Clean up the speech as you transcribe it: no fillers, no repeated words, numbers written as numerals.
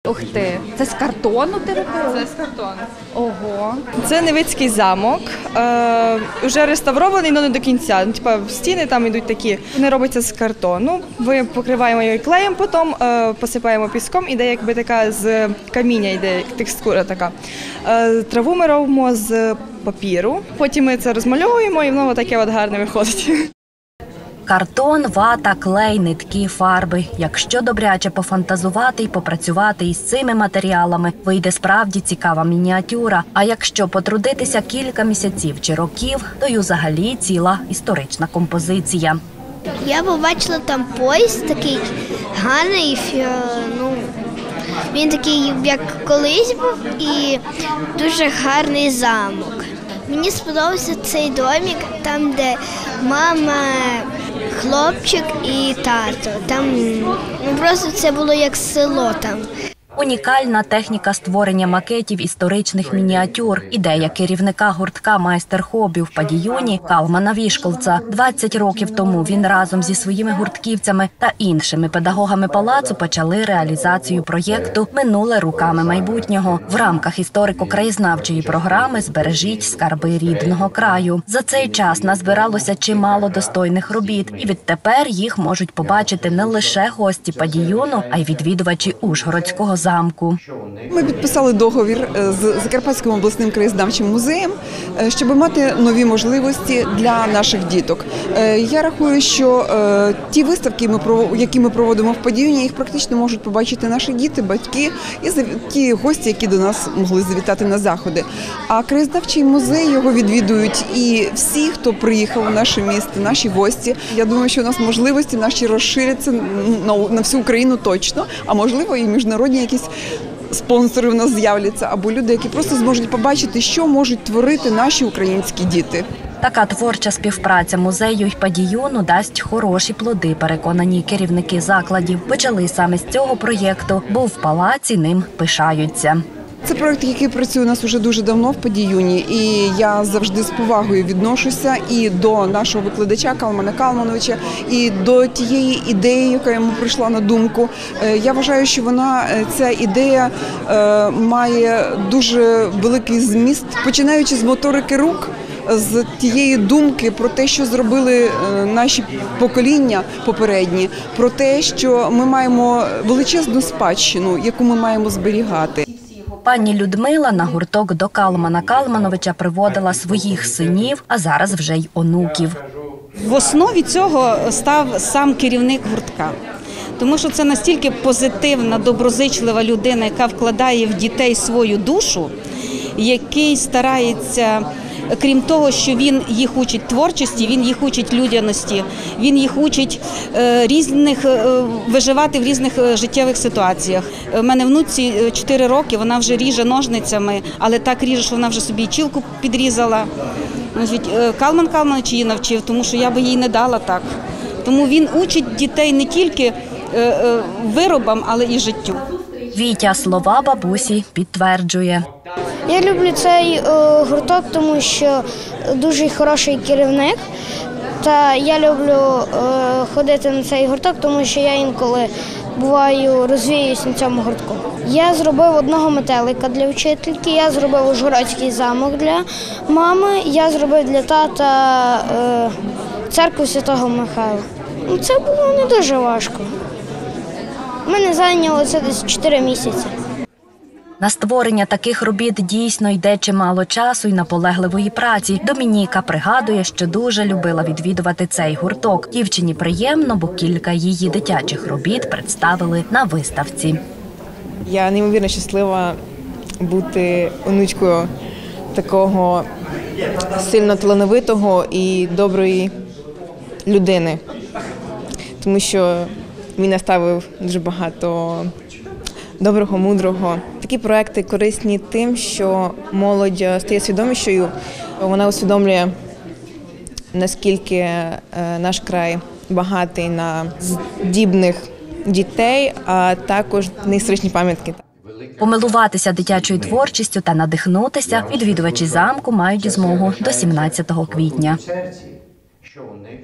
Ух ти, це з картону ти робила? Це з картону. Ого. Це Невицький замок, вже реставрований, але не до кінця. Типа стіни там йдуть такі. Вони робляться з картону. Ми покриваємо її клеєм, потім посипаємо піском, іде якби така з каміння, йде текстура така. Траву ми робимо з папіру, потім ми це розмальовуємо і воно таке от гарне виходить. Картон, вата, клей, нитки, фарби. Якщо добряче пофантазувати і попрацювати із цими матеріалами, вийде справді цікава мініатюра. А якщо потрудитися кілька місяців чи років, то й взагалі ціла історична композиція. Я побачила там поїзд такий гарний, він такий, як колись був, і дуже гарний замок. Мені сподобався цей домик, там, де мама, хлопчик і тато. Там просто це було як село там. Унікальна техніка створення макетів історичних мініатюр. Ідея керівника гуртка «Майстер хобі» в Падіюні Калмана Вішколца. 20 років тому він разом зі своїми гуртківцями та іншими педагогами палацу почали реалізацію проєкту «Минуле руками майбутнього» в рамках історико-краєзнавчої програми «Збережіть скарби рідного краю». За цей час назбиралося чимало достойних робіт, і відтепер їх можуть побачити не лише гості Падіюну, а й відвідувачі Ужгородського замку. Ми підписали договір з Закарпатським обласним краєзнавчим музеєм, щоб мати нові можливості для наших діток. Я рахую, що ті виставки, які ми проводимо в Падіюні, їх практично можуть побачити наші діти, батьки і ті гості, які до нас могли завітати на заходи. А краєзнавчий музей його відвідують і всі, хто приїхав у наше місто, наші гості. Я думаю, що у нас можливості наші розширяться на всю Україну точно, а можливо і міжнародні якісь спонсори в нас з'являться, або люди, які просто зможуть побачити, що можуть творити наші українські діти. Така творча співпраця музею й Падіюну дасть хороші плоди, переконані керівники закладів. Почали саме з цього проєкту, бо в палаці ним пишаються. Це проєкт, який працює у нас уже дуже давно в Падіюні, і я завжди з повагою відношуся і до нашого викладача Калмана Калмановича, і до тієї ідеї, яка йому прийшла на думку. Я вважаю, що ця ідея має дуже великий зміст, починаючи з моторики рук, з тієї думки про те, що зробили наші покоління попередні, про те, що ми маємо величезну спадщину, яку ми маємо зберігати. Пані Людмила на гурток до Калмана Калмановича приводила своїх синів, а зараз вже й онуків. В основі цього став сам керівник гуртка. Тому що це настільки позитивна, доброзичлива людина, яка вкладає в дітей свою душу, який старається, крім того, що він їх учить творчості, він їх учить людяності, він їх учить виживати в різних життєвих ситуаціях. У мене внуці 4 роки, вона вже ріже ножницями, але так ріже, що вона вже собі і чілку підрізала. Калман Калманович її навчив, тому що я би їй не дала так. Тому він учить дітей не тільки виробам, але і життю. Вітя слова бабусі підтверджує. Я люблю цей гурток, тому що дуже хороший керівник. Та я люблю ходити на цей гурток, тому що я інколи буваю розвіюсь на цьому гуртку. Я зробив одного метелика для вчительки, я зробив Ужгородський замок для мами, я зробив для тата церкву Святого Михайла. Це було не дуже важко. Мене зайняло це десь 4 місяці. На створення таких робіт дійсно йде чимало часу і наполегливої праці. Домініка пригадує, що дуже любила відвідувати цей гурток. Дівчині приємно, бо кілька її дитячих робіт представили на виставці. Я неймовірно щаслива бути онучкою такого сильно талановитого і доброї людини, тому що він наставив дуже багато доброго, мудрого. Такі проекти корисні тим, що молодь стає свідомішою, вона усвідомлює, наскільки наш край багатий на здібних дітей, а також на історичні пам'ятки. Помилуватися дитячою творчістю та надихнутися відвідувачі замку мають змогу до 17 квітня.